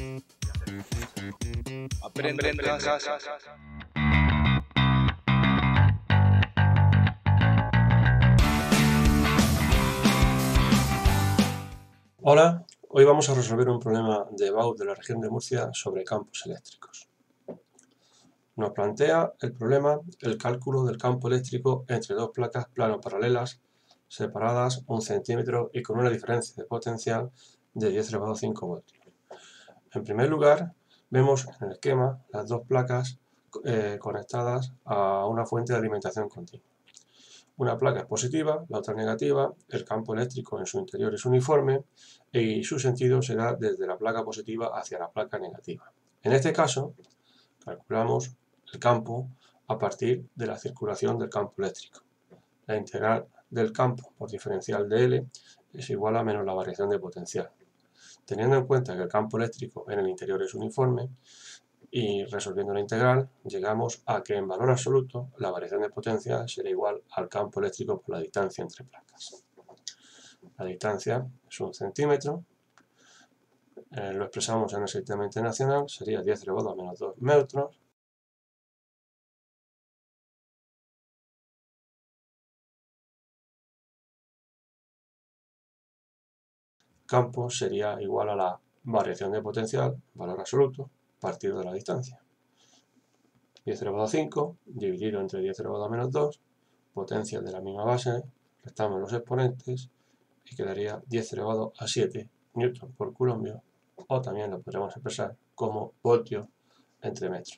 Aprende en casa. Hola, hoy vamos a resolver un problema de BAU de la región de Murcia sobre campos eléctricos. Nos plantea el problema el cálculo del campo eléctrico entre dos placas plano-paralelas separadas 1 centímetro y con una diferencia de potencial de 10 elevado a 5 voltios. En primer lugar, vemos en el esquema las dos placas conectadas a una fuente de alimentación continua. Una placa es positiva, la otra negativa, el campo eléctrico en su interior es uniforme y su sentido será desde la placa positiva hacia la placa negativa. En este caso, calculamos el campo a partir de la circulación del campo eléctrico. La integral del campo por diferencial de L es igual a menos la variación de potencial. Teniendo en cuenta que el campo eléctrico en el interior es uniforme, y resolviendo la integral, llegamos a que en valor absoluto la variación de potencia será igual al campo eléctrico por la distancia entre placas. La distancia es 1 centímetro, lo expresamos en el sistema internacional, sería 10 elevado a menos 2 metros. Campo sería igual a la variación de potencial, valor absoluto, partido de la distancia. 10 elevado a 5 dividido entre 10 elevado a menos 2, potencias de la misma base, restamos los exponentes y quedaría 10 elevado a 7 newton por coulombio, o también lo podremos expresar como voltio entre metros.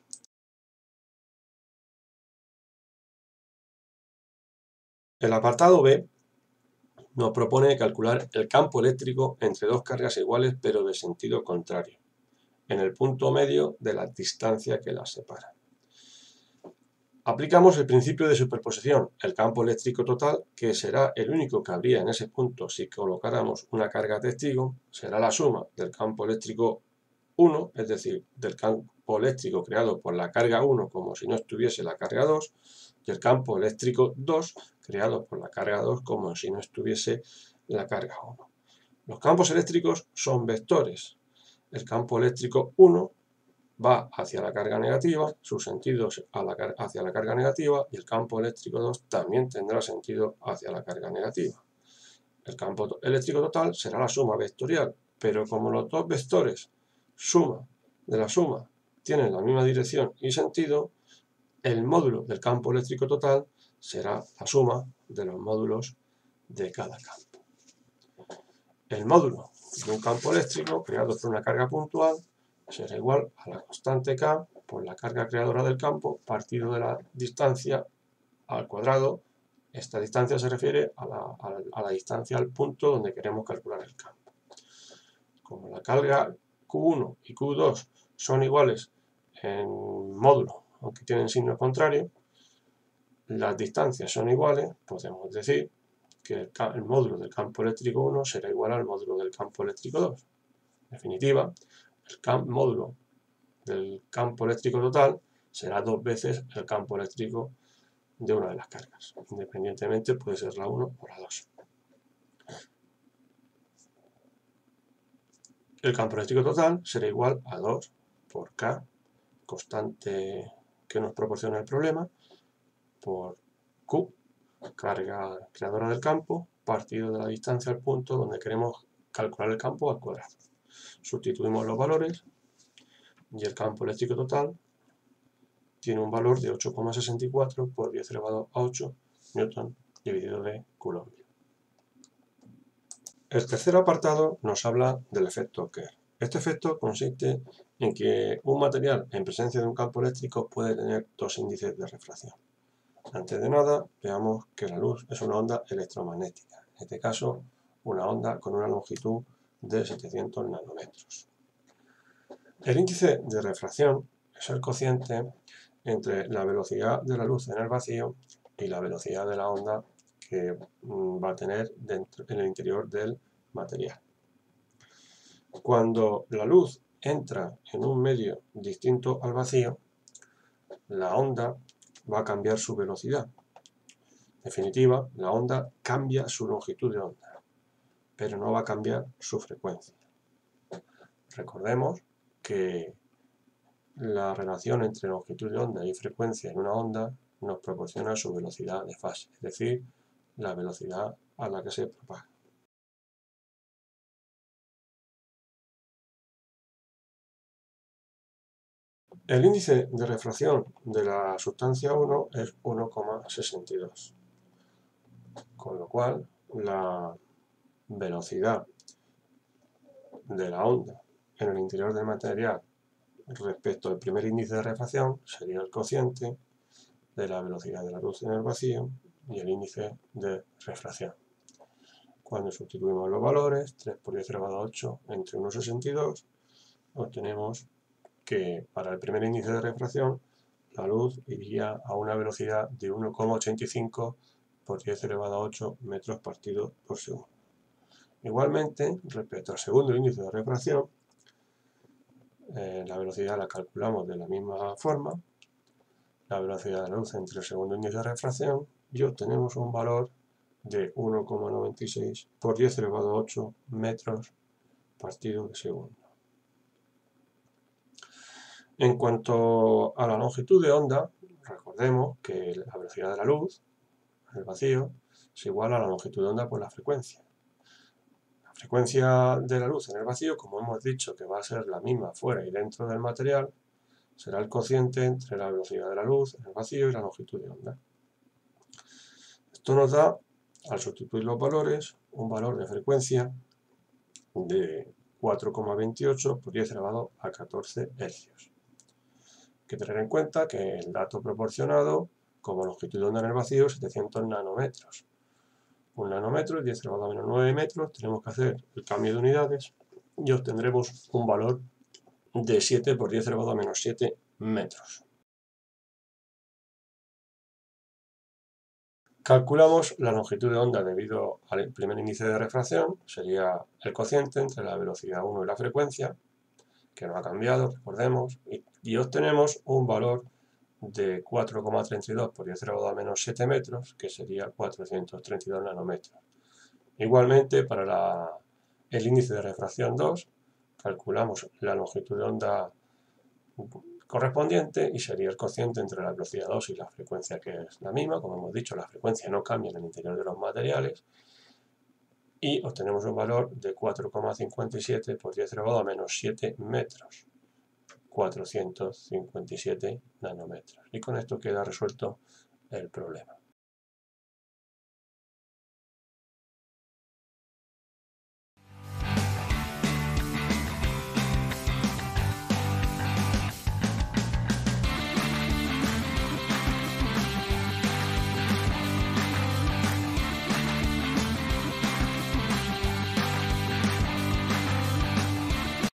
El apartado B nos propone calcular el campo eléctrico entre dos cargas iguales pero de sentido contrario, en el punto medio de la distancia que las separa. Aplicamos el principio de superposición, el campo eléctrico total, que será el único que habría en ese punto si colocáramos una carga testigo, será la suma del campo eléctrico 1, es decir, del campo eléctrico creado por la carga 1 como si no estuviese la carga 2, y el campo eléctrico 2 creado por la carga 2 como si no estuviese la carga 1. Los campos eléctricos son vectores. El campo eléctrico 1 va hacia la carga negativa, su sentido hacia la carga negativa, y el campo eléctrico 2 también tendrá sentido hacia la carga negativa. El campo eléctrico total será la suma vectorial, pero como los dos vectores suma de la suma tienen la misma dirección y sentido, el módulo del campo eléctrico total será la suma de los módulos de cada campo. El módulo de un campo eléctrico creado por una carga puntual será igual a la constante K por la carga creadora del campo partido de la distancia al cuadrado. Esta distancia se refiere a la distancia al punto donde queremos calcular el campo. Como la carga Q1 y Q2 son iguales en módulo, aunque tienen signo contrario, las distancias son iguales, podemos decir que el módulo del campo eléctrico 1 será igual al módulo del campo eléctrico 2. En definitiva, el módulo del campo eléctrico total será 2 veces el campo eléctrico de una de las cargas. Independientemente puede ser la 1 o la 2. El campo eléctrico total será igual a 2 por K, constante que nos proporciona el problema, por Q, carga creadora del campo, partido de la distancia al punto donde queremos calcular el campo al cuadrado. Sustituimos los valores y el campo eléctrico total tiene un valor de 8,64 por 10 elevado a 8 newton dividido de coulombio. El tercer apartado nos habla del efecto Kerr. Este efecto consiste en que un material en presencia de un campo eléctrico puede tener dos índices de refracción. Antes de nada, veamos que la luz es una onda electromagnética, en este caso una onda con una longitud de 700 nanómetros. El índice de refracción es el cociente entre la velocidad de la luz en el vacío y la velocidad de la onda que va a tener en el interior del material. Cuando la luz entra en un medio distinto al vacío, la onda va a cambiar su velocidad. En definitiva, la onda cambia su longitud de onda, pero no va a cambiar su frecuencia. Recordemos que la relación entre longitud de onda y frecuencia en una onda nos proporciona su velocidad de fase, es decir, la velocidad a la que se propaga. El índice de refracción de la sustancia 1 es 1,62, con lo cual la velocidad de la onda en el interior del material respecto al primer índice de refracción sería el cociente de la velocidad de la luz en el vacío y el índice de refracción. Cuando sustituimos los valores, 3 por 10 elevado a 8 entre 1,62, obtenemos que para el primer índice de refracción la luz iría a una velocidad de 1,85 por 10 elevado a 8 metros partido por segundo. Igualmente, respecto al segundo índice de refracción, la velocidad la calculamos de la misma forma, la velocidad de la luz entre el segundo índice de refracción, y obtenemos un valor de 1,96 por 10 elevado a 8 metros partido de segundo. En cuanto a la longitud de onda, recordemos que la velocidad de la luz en el vacío es igual a la longitud de onda por la frecuencia. La frecuencia de la luz en el vacío, como hemos dicho que va a ser la misma fuera y dentro del material, será el cociente entre la velocidad de la luz en el vacío y la longitud de onda. Esto nos da, al sustituir los valores, un valor de frecuencia de 4,28 por 10 elevado a 14 hercios. Hay que tener en cuenta que el dato proporcionado como longitud de onda en el vacío es 700 nanómetros. Un nanómetro es 10 elevado a menos 9 metros, tenemos que hacer el cambio de unidades y obtendremos un valor de 7 por 10 elevado a menos 7 metros. Calculamos la longitud de onda debido al primer índice de refracción, sería el cociente entre la velocidad 1 y la frecuencia, que no ha cambiado, recordemos, y obtenemos un valor de 4,32 por 10 elevado a menos 7 metros, que sería 432 nanómetros. Igualmente, para el índice de refracción 2, calculamos la longitud de onda correspondiente y sería el cociente entre la velocidad 2 y la frecuencia, que es la misma. Como hemos dicho, la frecuencia no cambia en el interior de los materiales, y obtenemos un valor de 4,57 por 10 elevado a menos 7 metros, 457 nanómetros. Y con esto queda resuelto el problema.